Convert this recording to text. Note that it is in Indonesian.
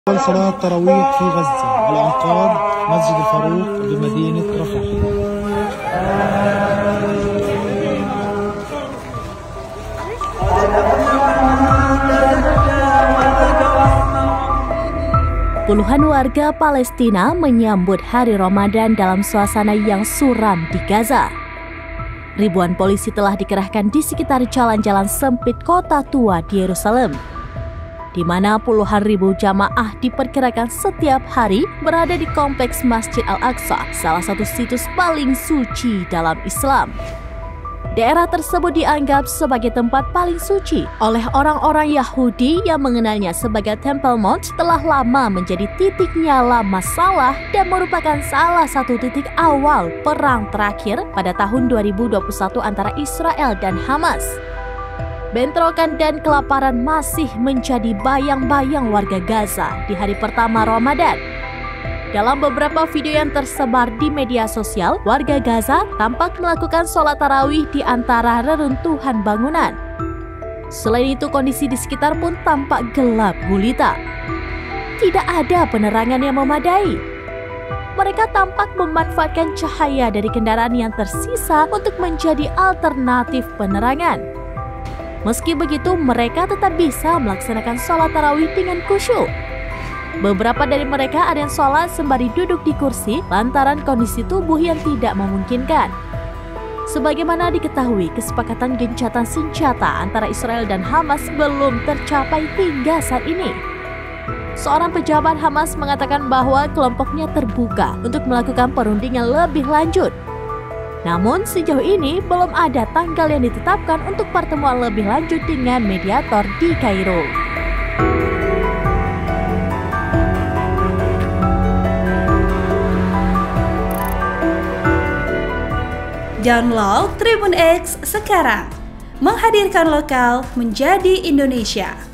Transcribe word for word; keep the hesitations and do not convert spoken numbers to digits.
أول صلاة تراويح في غزة على أنقاض مسجد الفاروق بمدينة رفح. Puluhan warga Palestina menyambut hari Ramadan dalam suasana yang suram di Gaza. Ribuan polisi telah dikerahkan di sekitar jalan-jalan sempit kota tua di Yerusalem, di mana puluhan ribu jamaah diperkirakan setiap hari berada di kompleks Masjid Al-Aqsa, salah satu situs paling suci dalam Islam. Daerah tersebut dianggap sebagai tempat paling suci oleh orang-orang Yahudi yang mengenalnya sebagai Temple Mount. Telah lama menjadi titik nyala masalah dan merupakan salah satu titik awal perang terakhir pada tahun dua ribu dua puluh satu antara Israel dan Hamas. Bentrokan dan kelaparan masih menjadi bayang-bayang warga Gaza di hari pertama Ramadan. Dalam beberapa video yang tersebar di media sosial, warga Gaza tampak melakukan sholat tarawih di antara reruntuhan bangunan. Selain itu, kondisi di sekitar pun tampak gelap gulita. Tidak ada penerangan yang memadai. Mereka tampak memanfaatkan cahaya dari kendaraan yang tersisa untuk menjadi alternatif penerangan. Meski begitu, mereka tetap bisa melaksanakan sholat tarawih dengan khusyuk. Beberapa dari mereka ada yang sholat sembari duduk di kursi lantaran kondisi tubuh yang tidak memungkinkan. Sebagaimana diketahui, kesepakatan gencatan senjata antara Israel dan Hamas belum tercapai hingga saat ini. Seorang pejabat Hamas mengatakan bahwa kelompoknya terbuka untuk melakukan perundingan lebih lanjut. Namun sejauh ini belum ada tanggal yang ditetapkan untuk pertemuan lebih lanjut dengan mediator di Kairo. Download Tribun X sekarang, menghadirkan lokal menjadi Indonesia.